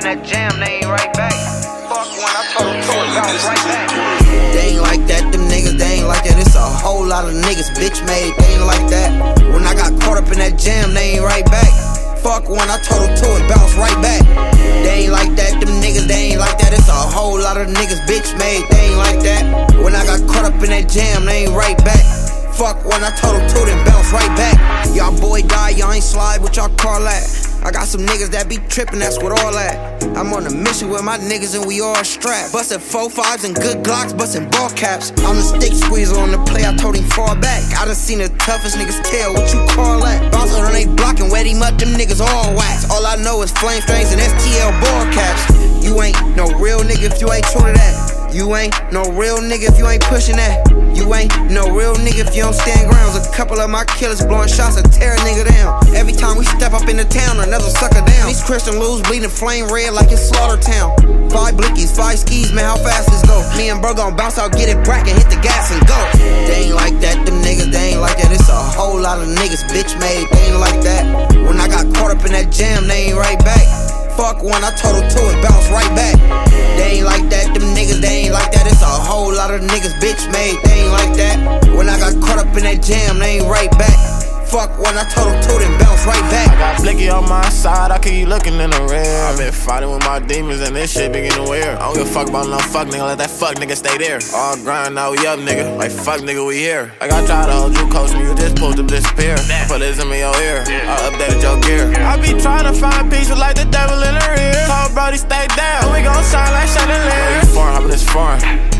that jam, they ain't right back. Fuck when I told them to it, bounce right back. They ain't like that, them niggas, they ain't like that. It's a whole lot of niggas bitch made, they ain't like that. When I got caught up in that jam, they ain't right back. Fuck when I told them to it, bounce right back. They ain't like that, them niggas, they ain't like that. It's a whole lot of niggas bitch made, they ain't like that. When I got caught up in that jam, they ain't right back. Fuck when I told them to it, bounce right back. Y'all boy die, y'all ain't slide, what y'all call that? I got some niggas that be trippin', that's what all that. I'm on a mission with my niggas and we all strapped. Bustin' 4.5s and good Glocks, bustin' ball caps. I'm the stick squeezer on the play, I told him fall back. I done seen the toughest niggas tell, what you call that? Bouncin' on they block and wet him up, them niggas all wax. All I know is flame strings and STL ball caps. You ain't no real nigga if you ain't true to that. You ain't no real nigga if you ain't pushing that. You ain't no real nigga if you don't stand grounds. A couple of my killers blowing shots to tear a nigga down. Every time we step up in the town, another sucker down. These Christian Lou's bleeding flame red like it's Slaughter Town. 5 blickies, 5 skis, man, how fast this go? Me and bro gon' bounce out, get it brack and hit the gas and go. They ain't like that, them niggas, they ain't like that. It's a whole lot of niggas bitch made, they ain't like that. When I got caught up in that jam, they ain't right back. Fuck when I told them to it, bounce right back. They ain't like that, them niggas, they ain't like that. It's a whole lot of niggas bitch made, they ain't like that. When I got caught up in that jam, they ain't right back. Fuck when I told them to it, bounce right back. I got Blicky on my side, I keep looking in the rear. I been fighting with my demons and this shit be getting weird. I don't give a fuck about no fuck nigga, let that fuck nigga stay there. All grind, now we up nigga, like fuck nigga we here. Like I tried to hold you close and you just pulled to disappear. I put this in your ear, I updated your gear. I be trying to find peace with like the devil in the rear. Told Brody stay down, we gon' shine like chandelier. You foreign, hoppin' this foreign.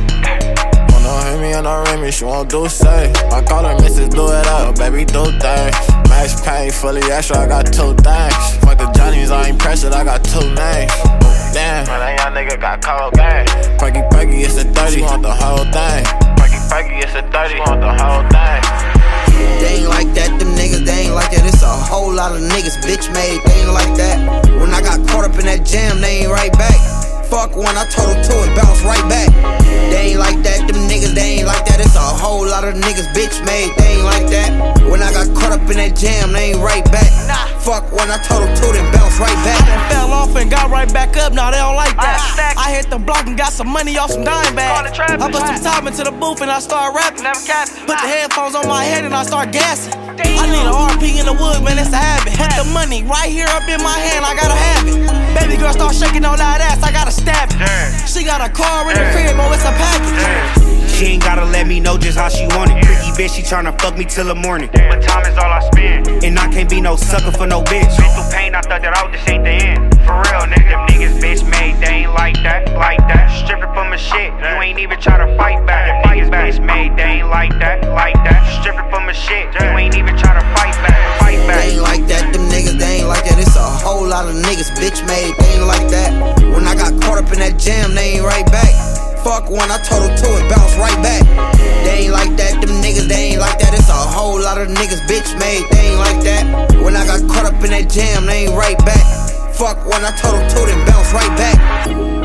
Don't hit me on no Remy, she won't do say. I call her Mrs. Do It Up, baby do things. Max Payne, fully extra, I got 2 things. Fuck the Johnnies, I ain't pressured, I got 2 names. Damn, man, that young nigga got cold game. Perky, it's a 30, she want the whole thing. Perky, it's a 30, she want the whole thing. They ain't like that, them niggas, they ain't like that. It's a whole lot of niggas bitch made, they ain't like that. When I got caught up in that jam, they ain't right back. Fuck when I told them to it, bounce right back. They ain't like that, them niggas, they ain't like that. It's a whole lot of niggas bitch made, they ain't like that. When I got caught up in that jam, they ain't right back. Fuck when I told them to it, bounce right back. I done fell off and got right back up, now they don't like that. I hit the block and got some money off some dime bags. I put some time into the booth and I start rapping. Put the headphones on my head and I start gassing. I need an RP in the wood, man, it's a habit. Put the money right here up in my hand, I gotta have it. Baby girl start shaking on that ass, I gotta stab it. She got a car in the crib, oh, it's a package. She ain't gotta let me know just how she want it. Freaky bitch, she tryna fuck me till the morning. But time is all I spend. And I can't be no sucker for no bitch. Been through pain, I thought that out, this ain't the end. For real, nigga, them niggas bitch made, they ain't like that, like that. Stripping from my shit, you ain't even try to fight back. Them niggas bitch made, they ain't like that, like that. Stripping from my shit, you ain't even try to fight back, fight back. They ain't like that, them niggas, they ain't like that. It's a whole lot of niggas bitch made, they ain't like that. When I got caught up in that jam, they ain't right back. Fuck when I told them to it, bounce right back. They ain't like that, them niggas, they ain't like that. It's a whole lot of niggas bitch made, they ain't like that. When I got caught up in that jam, they ain't right back. Fuck when I told them to it, bounce right back.